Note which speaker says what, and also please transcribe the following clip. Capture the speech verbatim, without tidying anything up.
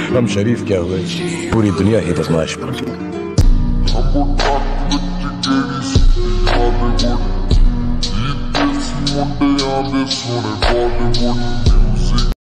Speaker 1: हम शरीफ क्या हुए, पूरी दुनिया ही बदमाश बन गई।
Speaker 2: मुंडे आंदे सोने बॉलीवुड